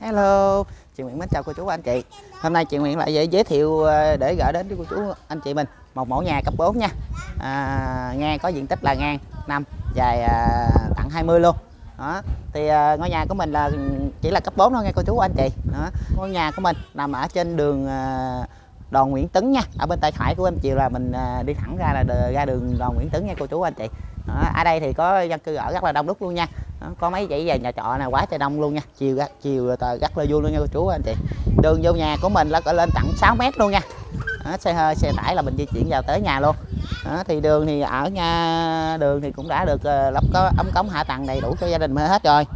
Hello, chị Nguyễn mến chào cô chú anh chị. Hôm nay chị Nguyễn lại giới thiệu để gửi đến với cô chú anh chị mình một mẫu nhà cấp 4 nha. Ngang có diện tích là ngang 5, dài tận 20 luôn. Đó. Thì ngôi nhà của mình là chỉ là cấp 4 thôi nha cô chú anh chị. Đó. Ngôi nhà của mình nằm ở trên đường Đoàn Nguyễn Tấn nha. Ở bên tay phải của em chiều là mình đi thẳng ra là ra đường Đoàn Nguyễn Tấn nha cô chú anh chị. Đó. Ở đây thì có dân cư ở rất là đông đúc luôn nha. Đó, có mấy dãy về nhà trọ này quá trời đông luôn nha, chiều rất là vui luôn nha cô chú anh chị. Đường vô nhà của mình là có lên tận 6 mét luôn nha. Đó, xe hơi xe tải là mình di chuyển vào tới nhà luôn. Đó, thì đường thì ở nhà đường thì cũng đã được lắp có ống cống hạ tầng đầy đủ cho gia đình mình hết rồi.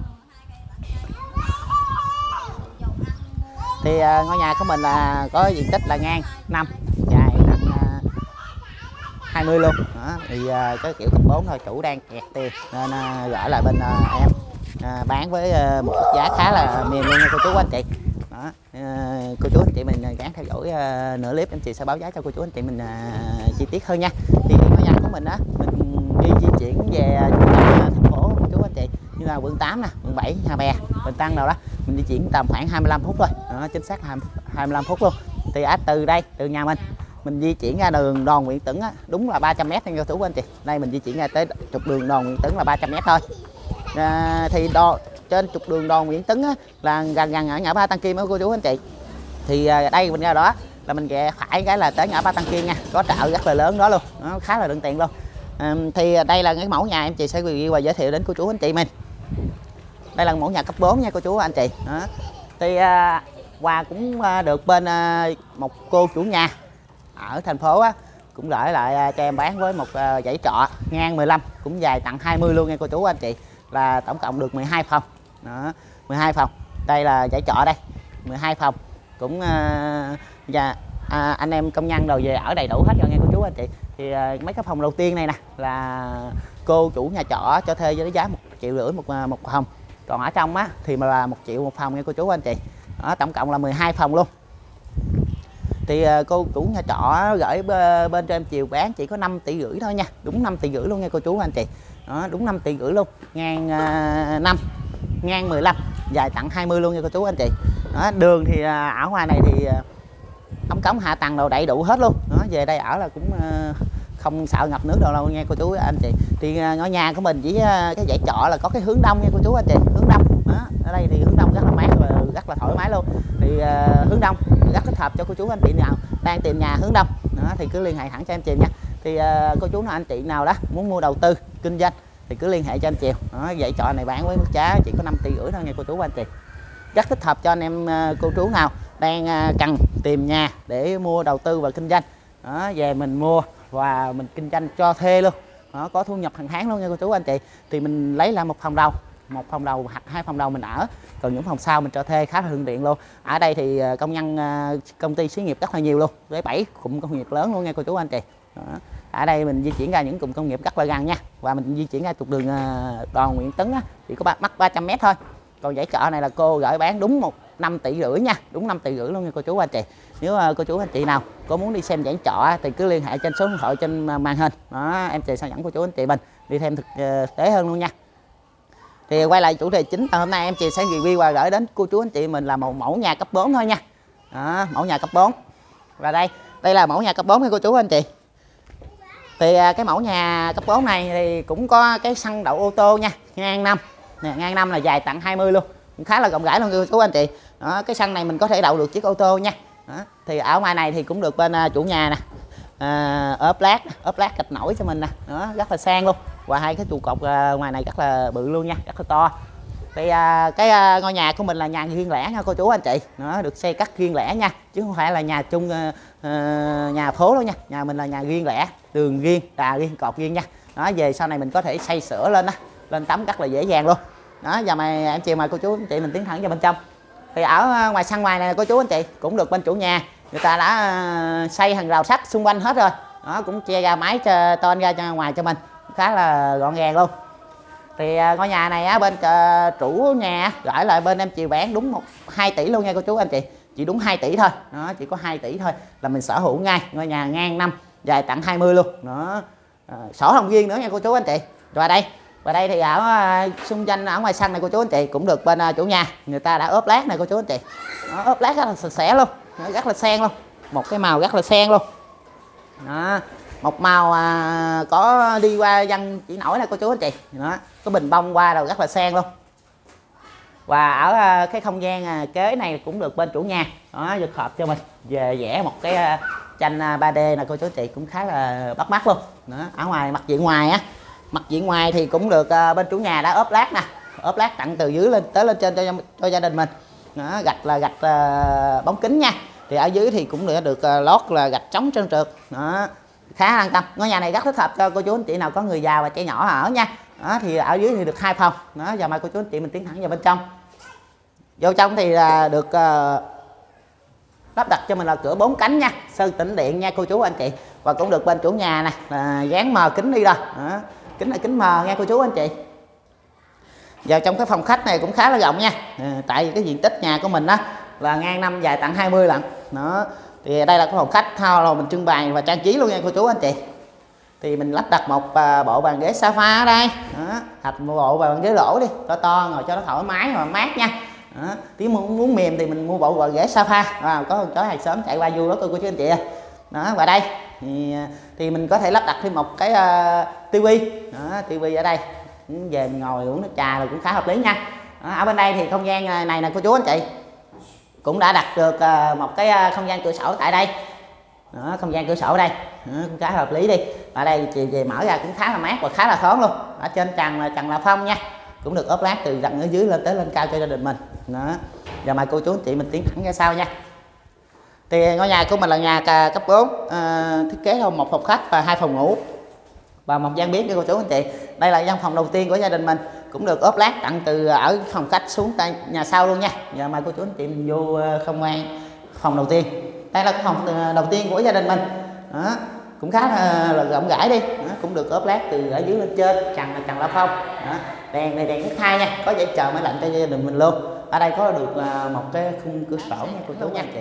Thì ngôi nhà của mình là có diện tích là ngang 5, dài tận 20 luôn. Đó, thì cái kiểu cấp 4 thôi, chủ đang kẹt tiền nên gửi lại bên em bán với một giá khá là mềm luôn nha cô chú anh chị. Đó, cô chú anh chị mình gắng theo dõi nửa clip, em chị sẽ báo giá cho cô chú anh chị mình chi tiết hơn nha. Thì ngôi nhà của mình á, mình di chuyển về thành phố cô chú anh chị, như là quận 8 nè, quận 7, Nhà Bè, Bình Tân đâu đó, mình di chuyển tầm khoảng 25 phút thôi. Đó, chính xác là 25 phút luôn. Thì từ đây, từ nhà mình di chuyển ra đường Đoàn Nguyễn Tấn á, đúng là 300 m nha cô chú anh chị. Đây mình di chuyển ra tới trục đường Đoàn Nguyễn Tấn là 300 m thôi. Thì trên trục đường Đoàn Nguyễn Tấn á, là gần ở ngã ba Tân Kim đó cô chú anh chị. Thì đây mình ra đó là mình ghé phải cái là tới ngã ba Tân Kim nha, có chợ rất là lớn đó luôn, nó khá là đựng tiền luôn. Thì đây là cái mẫu nhà em chị sẽ review và giới thiệu đến cô chú anh chị mình. Đây là mẫu nhà cấp 4 nha cô chú anh chị. Đó. Thì quà cũng được bên một cô chủ nhà ở thành phố á, cũng gửi lại cho em bán với một dãy trọ ngang 15, cũng dài tận 20 luôn nha cô chú anh chị, là tổng cộng được 12 phòng. Đó, 12 phòng. Đây là dãy trọ đây, 12 phòng, cũng anh em công nhân đầu về ở đầy đủ hết rồi nha cô chú anh chị. Thì mấy cái phòng đầu tiên này nè là cô chủ nhà trọ cho thuê với giá 1,5 triệu một phòng, còn ở trong á thì mà là 1 triệu một phòng nha cô chú anh chị. Đó, tổng cộng là 12 phòng luôn. Thì cô chủ nhà trọ gửi bên cho em chiều bán chỉ có 5,5 tỷ thôi nha, đúng 5,5 tỷ luôn nha cô chú anh chị. Đó, đúng 5,5 tỷ luôn, ngang 5, ngang 15, dài tận 20 luôn nha cô chú anh chị. Đó, đường thì ở ngoài này thì ống cống hạ tầng đồ đầy đủ hết luôn. Đó, về đây ở là cũng không sợ ngập nước đâu nha cô chú anh chị. Thì ngôi nhà của mình chỉ cái dãy trọ là có cái hướng đông nha cô chú anh chị, hướng đông. Đó, ở đây thì hướng đông rất là mát và rất là thoải mái luôn. Thì hướng đông rất thích hợp cho cô chú anh chị nào đang tìm nhà hướng đông. Đó, thì cứ liên hệ thẳng cho em Chiều nha. Thì cô chú nào anh chị nào đó muốn mua đầu tư kinh doanh thì cứ liên hệ cho anh Chiều. Đó, dãy trọ này bán với mức giá chỉ có 5,5 tỷ thôi nha cô chú anh chị, rất thích hợp cho anh em cô chú nào đang cần tìm nhà để mua đầu tư và kinh doanh. Đó, về mình mua và mình kinh doanh cho thuê luôn. Đó, có thu nhập hàng tháng luôn nha cô chú anh chị. Thì mình lấy lại một phòng đầu hoặc 2 phòng đầu mình ở, còn những phòng sau mình cho thuê khá là thuận tiện luôn. Ở đây thì công nhân công ty xí nghiệp rất là nhiều luôn, với 7 cụm công nghiệp lớn luôn nha cô chú anh chị. Đó. Ở đây mình di chuyển ra những cụm công nghiệp rất là gần nha, và mình di chuyển ra trục đường Đoàn Nguyễn Tấn á, thì có mắc 300 m thôi. Còn dãy trọ này là cô gửi bán đúng 5,5 tỷ nha, đúng 5,5 tỷ luôn nha cô chú anh chị. Nếu cô chú anh chị nào có muốn đi xem dãy trọ thì cứ liên hệ trên số điện thoại trên màn hình. Đó, em chị sẽ dẫn cô chú anh chị mình đi thêm thực tế hơn luôn nha. Thì quay lại chủ đề chính là hôm nay em chị sẽ review và gửi đến cô chú anh chị mình là một mẫu nhà cấp 4 thôi nha. Đó, mẫu nhà cấp 4. Và đây là mẫu nhà cấp 4 nha cô chú anh chị. Thì cái mẫu nhà cấp 4 này thì cũng có cái sân đậu ô tô nha, ngang 5. Nè, ngang 5 là dài tận 20 luôn, cũng khá là rộng rãi luôn cô chú anh chị. Đó, cái sân này mình có thể đậu được chiếc ô tô nha. Đó, thì ở ngoài này thì cũng được bên chủ nhà nè ốp lát gạch nổi cho mình nè. Đó, rất là sang luôn, và 2 cái trụ cột ngoài này rất là bự luôn nha, rất là to. Thì cái ngôi nhà của mình là nhà riêng lẻ nha cô chú anh chị. Nó được xây cắt riêng lẻ nha, chứ không phải là nhà chung nhà phố đâu nha. Nhà mình là nhà riêng lẻ, đường riêng, đà riêng, cột riêng nha. Đó, về sau này mình có thể xây sửa lên đó, lên tắm rất là dễ dàng luôn. Đó, giờ em chiều mời cô chú anh chị mình tiến thẳng vào bên trong. Thì ở ngoài sân ngoài này cô chú anh chị cũng được bên chủ nhà người ta đã xây hàng rào sắt xung quanh hết rồi. Đó, cũng che ra mái tôn ra cho ngoài cho mình, khá là gọn gàng luôn. Thì ngôi nhà này á, bên chủ nhà gửi lại bên em chiều bán đúng 2 tỷ luôn nha cô chú anh chị, chỉ đúng 2 tỷ thôi. Đó, chỉ có 2 tỷ thôi là mình sở hữu ngay ngôi nhà ngang 5, dài tận 20 luôn. Đó, sổ hồng riêng nữa nha cô chú anh chị. Và Và đây thì ở xung quanh ở ngoài sân này cô chú anh chị cũng được bên chủ nhà người ta đã ốp lát này cô chú anh chị. Đó, ốp lát rất là sạch sẽ luôn, rất là sen luôn, một cái màu rất là sen luôn. Đó, một màu có đi qua dân chỉ nổi này cô chú anh chị. Đó, có bình bông qua rồi rất là sen luôn. Và ở cái không gian kế này cũng được bên chủ nhà đó được hợp cho mình về vẽ một cái tranh 3D này cô chú anh chị, cũng khá là bắt mắt luôn. Đó, ở ngoài mặt diện ngoài á, mặt diện ngoài thì cũng được bên chủ nhà đã ốp lát nè, ốp lát tặng từ dưới lên tới lên trên cho gia đình mình. Đó, gạch là gạch bóng kính nha. Thì ở dưới thì cũng được lót là gạch chống trơn trượt. Đó, khá an tâm. Ngôi nhà này rất thích hợp cho cô chú anh chị nào có người già và trẻ nhỏ ở nha. Đó, thì ở dưới thì được 2 phòng. Đó, giờ mời cô chú anh chị mình tiến thẳng vào bên trong. Vô trong thì được lắp đặt cho mình là cửa 4 cánh nha, sơn tĩnh điện nha cô chú anh chị. Và cũng được bên chủ nhà nè dán mờ kính đi rồi. Đó, kính là kính mờ nha cô chú anh chị. Vào trong cái phòng khách này cũng khá là rộng nha. Tại vì cái diện tích nhà của mình á là ngang 5 dài tận 20 lận. Đó, thì đây là cái phòng khách thao rồi mình trưng bày và trang trí luôn nha cô chú anh chị. Thì mình lắp đặt một bộ bàn ghế sofa ở đây. Đó, hoặc một bộ bàn ghế lỗ đi, to to ngồi cho nó thoải mái và mát nha. Đó, tí muốn mềm thì mình mua bộ bàn ghế sofa. Có con chó hàng xóm chạy qua vui đó cô chú anh chị. Đó, và đây thì mình có thể lắp đặt thêm một cái tivi. Tivi ở đây về mình ngồi uống nước trà rồi cũng khá hợp lý nha. Đó, ở bên đây thì không gian này nè cô chú anh chị cũng đã đặt được một cái không gian cửa sổ tại đây. Đó, không gian cửa sổ đây cũng khá hợp lý đi. Ở đây chiều về mở ra cũng khá là mát và khá là thoáng luôn. Ở trên trần là phông nha, cũng được ốp lát từ dặn ở dưới lên tới lên cao cho gia đình mình. Đó, giờ mời cô chú anh chị mình tiến thẳng ra sau nha. Thì ngôi nhà của mình là nhà cấp 4, thiết kế theo một phòng khách và 2 phòng ngủ và một gian bếp cho cô chú anh chị. Đây là gian phòng đầu tiên của gia đình mình, cũng được ốp lát tặng từ ở phòng khách xuống tại nhà sau luôn nha. Giờ mời cô chú anh chị mình vô phòng đầu tiên. Đây là cái phòng đầu tiên của gia đình mình. Đó, cũng khá là rộng rãi đi. Đó, cũng được ốp lát từ ở dưới lên trên, trần la phong. Đó, đèn này đèn nước hai nha, có dây chờ máy lạnh cho gia đình mình luôn. Ở đây có được một cái khung cửa sổ nha cô chú nha chị.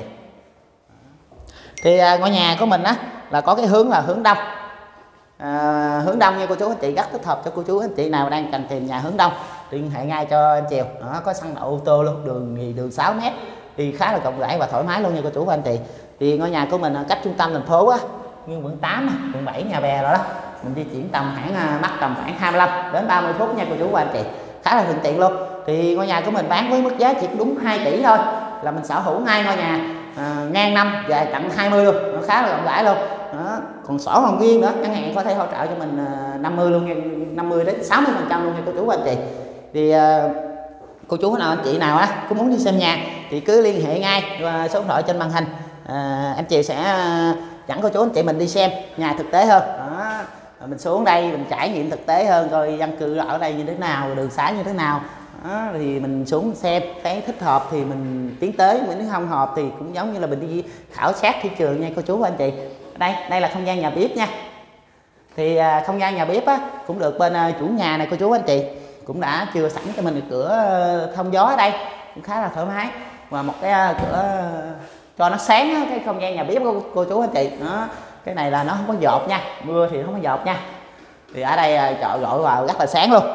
Thì ngôi nhà của mình á là có cái hướng là hướng đông. Hướng đông nha cô chú anh chị, rất thích hợp cho cô chú anh chị nào đang cần tìm nhà hướng đông liên hệ ngay cho anh Chiều. Đó, có sân đậu ô tô luôn, đường 6 m thì khá là rộng rãi và thoải mái luôn nha cô chú anh chị. Thì ngôi nhà của mình cách trung tâm thành phố á, như quận 8, quận 7 Nhà Bè rồi đó, mình di chuyển tầm mắc tầm khoảng 25 đến 30 phút nha cô chú anh chị, khá là thuận tiện luôn. Thì ngôi nhà của mình bán với mức giá chỉ đúng 2 tỷ thôi là mình sở hữu ngay ngôi nhà ngang 5 dài tận 20 luôn, nó khá là rộng rãi luôn. Đó, còn sổ hồng riêng nữa chẳng hạn có thể hỗ trợ cho mình 50 luôn nha, 50 đến 60% luôn nha cô chú anh chị. Thì cô chú nào anh chị nào á có muốn đi xem nhà thì cứ liên hệ ngay số điện thoại trên màn hình, anh chị sẽ dẫn cô chú anh chị mình đi xem nhà thực tế hơn. Đó, mình xuống đây mình trải nghiệm thực tế hơn coi dân cư ở đây như thế nào, đường xá như thế nào. Đó, thì mình xuống xem thấy thích hợp thì mình tiến tới, nếu không hợp thì cũng giống như là mình đi khảo sát thị trường nha cô chú anh chị. Đây là không gian nhà bếp nha. Thì không gian nhà bếp á cũng được bên chủ nhà này cô chú anh chị cũng đã chừa sẵn cho mình cửa thông gió ở đây, cũng khá là thoải mái, và một cái cửa cho nó sáng á, cái không gian nhà bếp của cô chú anh chị. Đó, cái này là nó không có dột nha, mưa thì không có dột nha. Thì ở đây chọi gọi vào rất là sáng luôn.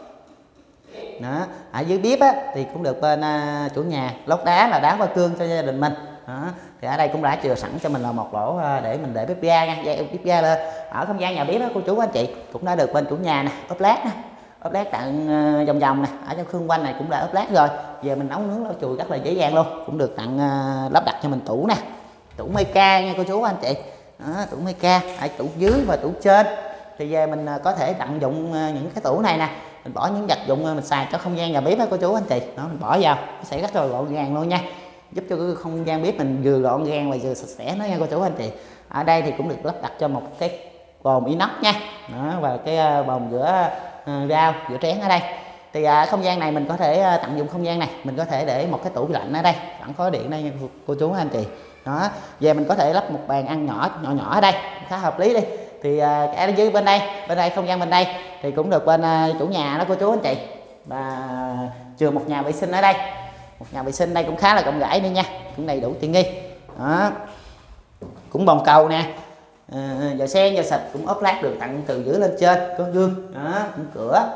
Đó, ở dưới bếp á thì cũng được bên chủ nhà lót đá là đá hoa cương cho gia đình mình. Đó, thì ở đây cũng đã chừa sẵn cho mình là một lỗ để mình để bếp ga nha, bếp ga lên. Ở không gian nhà bếp đó cô chú anh chị cũng đã được bên chủ nhà nè ốp lát nè, ốp lát tặng vòng nè, ở trong khung quanh này cũng đã ốp lát rồi. Giờ mình nấu nướng lau chùi rất là dễ dàng luôn. Cũng được tặng lắp đặt cho mình tủ nè, tủ Meca nha cô chú anh chị. Đó, tủ Meca ở tủ dưới và tủ trên. Thì về mình có thể tận dụng những cái tủ này nè, mình bỏ những vật dụng mình xài cho không gian nhà bếp đó cô chú anh chị. Đó, mình bỏ vào nó sẽ rất là gọn gàng luôn nha, giúp cho cái không gian bếp mình vừa gọn gàng và vừa sạch sẽ đó nha cô chú anh chị. Ở đây thì cũng được lắp đặt cho một cái bồn inox nha. Đó, và cái bồn rửa rau rửa chén ở đây. Thì không gian này mình có thể tận dụng không gian này, mình có thể để một cái tủ lạnh ở đây sẵn có điện đây nha cô chú anh chị. Đó, về mình có thể lắp một bàn ăn nhỏ ở đây khá hợp lý đi. Thì ở dưới bên đây không gian bên đây thì cũng được bên chủ nhà đó cô chú anh chị, và chừa một nhà vệ sinh ở đây. Một nhà vệ sinh đây cũng khá là rộng rãi đi nha, cũng đầy đủ tiện nghi. Đó, cũng bồn cầu nè, giờ sen giờ sạch cũng ốp lát được tặng từ dưới lên trên, có gương. Đó, cũng cửa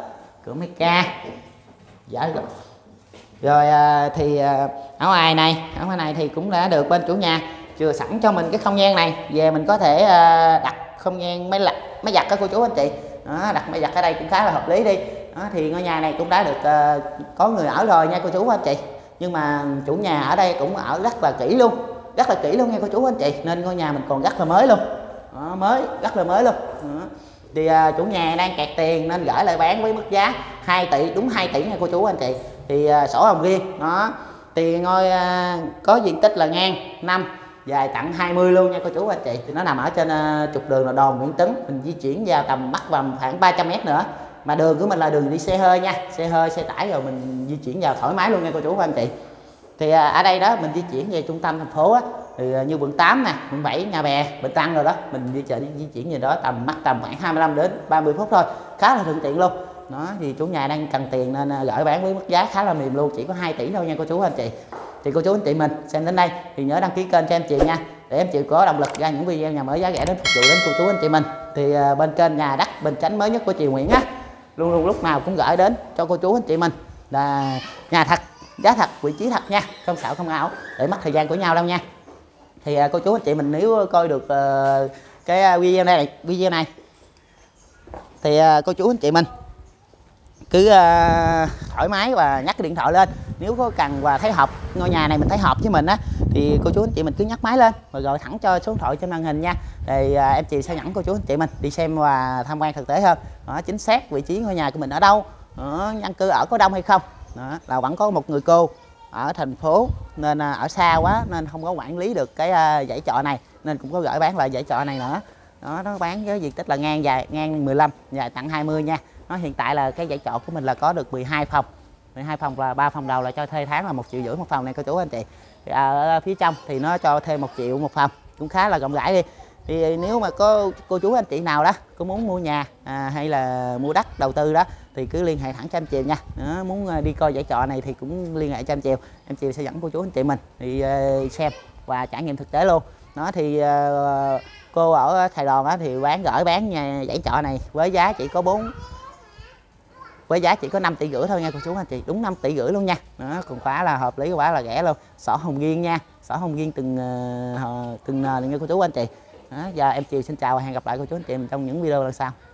cửa mấy ca dở rồi. Rồi thì ở ngoài này thì cũng đã được bên chủ nhà chừa sẵn cho mình cái không gian này, về mình có thể đặt không gian máy giặt các cô chú anh chị. Đó, đặt máy giặt ở đây cũng khá là hợp lý đi. Đó, thì ngôi nhà này cũng đã được có người ở rồi nha cô chú anh chị, nhưng mà chủ nhà ở đây cũng ở rất là kỹ luôn nha cô chú anh chị, nên ngôi nhà mình còn rất là mới luôn. Đó, rất là mới luôn. Đó. Thì chủ nhà đang kẹt tiền nên gửi lại bán với mức giá 2 tỷ, đúng 2 tỷ nha cô chú anh chị. Thì sổ hồng riêng. Đó, thì ngôi có diện tích là ngang 5, dài tận 20 luôn nha cô chú anh chị. Thì nó nằm ở trên trục đường là Đồn Nguyễn Tấn, mình di chuyển vào tầm mắc vòng khoảng 300 m nữa, mà đường của mình là đường đi xe hơi nha, xe hơi xe tải, rồi mình di chuyển vào thoải mái luôn nha cô chú anh chị. Thì ở đây đó mình di chuyển về trung tâm thành phố á, thì như quận 8 nè, quận 7, Nhà Bè, Bình Tân rồi đó, mình di chuyển về đó tầm khoảng 25 đến 30 phút thôi, khá là thuận tiện luôn. Đó, thì chủ nhà đang cần tiền nên gửi bán với mức giá khá là mềm luôn, chỉ có 2 tỷ thôi nha cô chú anh chị. Thì cô chú anh chị mình xem đến đây thì nhớ đăng ký kênh cho em Chiều nha, để em Chiều có động lực ra những video nhà mới giá rẻ đến phục vụ đến cô chú anh chị mình. Thì bên kênh Nhà Đất Bình Chánh mới nhất của Chiều Nguyễn á, luôn luôn lúc nào cũng gửi đến cho cô chú anh chị mình là nhà thật, giá thật, vị trí thật nha, không xạo không ảo, để mất thời gian của nhau đâu nha. Thì cô chú anh chị mình nếu coi được cái video này thì cô chú anh chị mình cứ thoải mái và nhắc cái điện thoại lên, nếu có cần và thấy hợp ngôi nhà này, mình thấy hợp với mình á, thì cô chú anh chị mình cứ nhắc máy lên rồi gọi thẳng cho số điện thoại trên màn hình nha, thì em Chiều sẽ dẫn cô chú anh chị mình đi xem và tham quan thực tế hơn. Đó, chính xác vị trí ngôi nhà của mình ở đâu, dân cư ở có đông hay không. Đó, là vẫn có một người cô ở thành phố nên ở xa quá nên không có quản lý được cái dãy trọ này, nên cũng có gửi bán lại dãy trọ này nữa. Đó, nó bán với diện tích là ngang 15, dài tận 20 nha. Nó hiện tại là cái dãy trọ của mình là có được 12 phòng và 3 phòng đầu là cho thuê tháng là 1,5 triệu một phòng này cô chú anh chị. Thì ở phía trong thì nó cho thuê 1 triệu một phòng, cũng khá là rộng rãi đi. Thì nếu mà có cô chú anh chị nào đó có muốn mua nhà hay là mua đất đầu tư đó thì cứ liên hệ thẳng cho em Chiều nha. Đó, muốn đi coi dãy trọ này thì cũng liên hệ cho em Chiều sẽ dẫn cô chú anh chị mình đi xem và trải nghiệm thực tế luôn. Đó, thì cô ở Sài Gòn thì bán nhà dãy trọ này với giá chỉ có 5,5 tỷ thôi nha cô chú anh chị, đúng 5,5 tỷ luôn nha. Đó, còn quá là hợp lý, quá là rẻ luôn, sổ hồng riêng nha, sổ hồng riêng từng nền nha cô chú anh chị. Đó, giờ em Chiều xin chào và hẹn gặp lại cô chú anh chị trong những video lần sau.